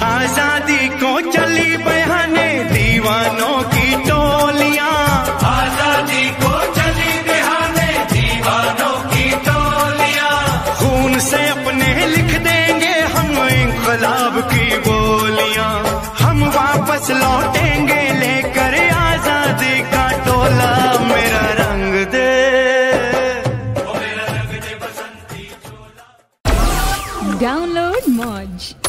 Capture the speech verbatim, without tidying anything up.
आजादी को चली बहाने दीवानों की टोलियां, आजादी को चली बहाने दीवानों की टोलियां। खून से अपने लिख देंगे हम इंकलाब की बोलियां। हम वापस लौटेंगे लेकर आजादी का टोला। मेरा रंग दे, मेरा रंग दे बसंती चोला। डाउनलोड मौज।